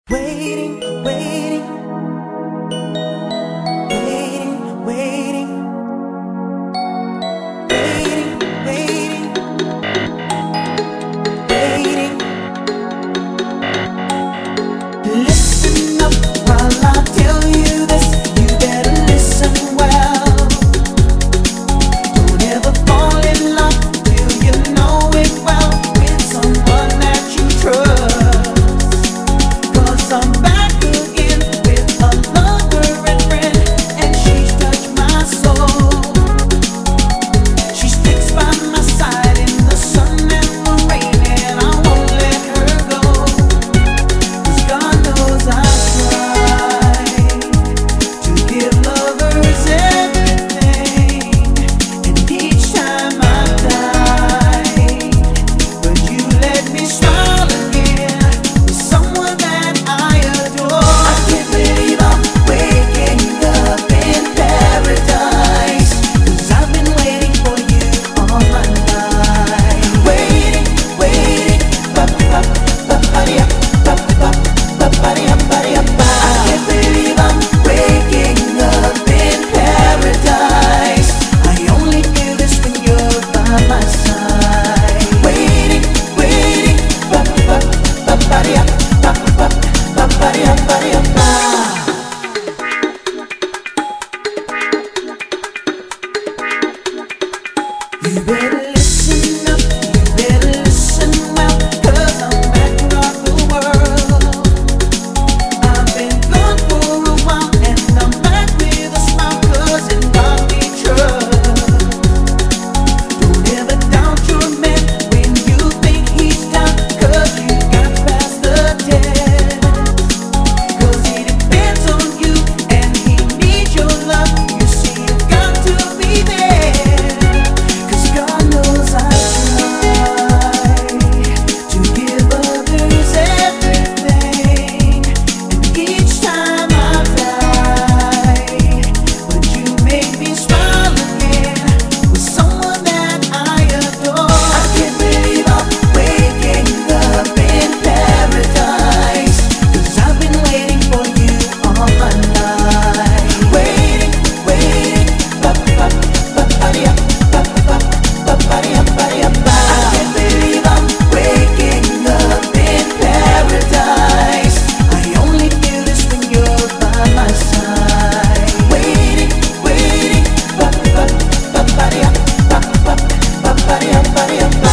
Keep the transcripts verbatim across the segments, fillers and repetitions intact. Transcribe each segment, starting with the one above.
Waiting, waiting, waiting, waiting, waiting, waiting, waiting. Listen up while I tell you this. You better listen well. Don't ever fall in love till you know it well with someone that you trust. 'Cause I'm back again with a lover and friend, and she's touched my soul. She sticks by my side in the sun and the rain, and I won't let her go. 'Cause God knows I tried to give lovers everything, and each time I died, but you let me smile again with someone that I adore. I can't believe I'm waking up in paradise, 'cause I've been waiting for you all my life. Waiting, waiting, ba-ba-ba-ba-ba-dee-up, ba-ba-ba-ba-ba-dee-up, ba-dee-up, ba. I can't believe I'm waking up in paradise. I only feel this when you're by my side. Waiting, waiting, ba-ba-ba-ba-ba-dee-up, ba-ba-ba-ba-ba-dee-up, ba-dee-up, ba. You better listen up, you better listen well, 'cause I'm back to rock the world. I've been gone for a while, and I'm back with a smile, 'cause in God we trust. Don't ever doubt your man when you think he's down, 'cause you got past the test. 'Cause he depends on you, and he needs your love. You see, you've got to be there. 'Cause God knows I tried to give others everything, and each time I died, but you made me smile again with someone that I adore. I can't believe I'm waking up in paradise, 'cause I've been waiting for you all my life. Waiting, waiting, ba-ba-ba-ba-dee-up, ba-ba-ba-ba-dee-up, ba-dee-up, ba. I can't believe I'm waking up in paradise. I only feel this when you're by my side. Waiting, waiting, ba-ba-ba-ba-dee-up, ba-ba-ba-ba-dee-up, ba-dee-up, ba.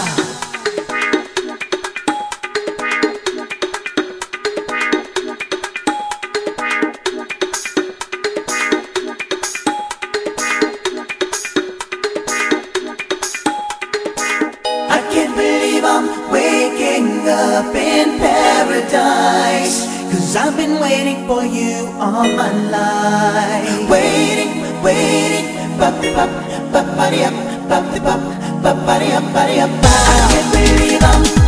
I can't believe I'm waking up in paradise, 'cause I've been waiting for you all my life. Waiting, waiting, ba-ba-ba-ba-dee-up, ba-ba-ba-ba-dee-up, ba-dee-up, ba. I can't believe I'm